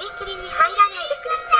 踏切に入らないでください。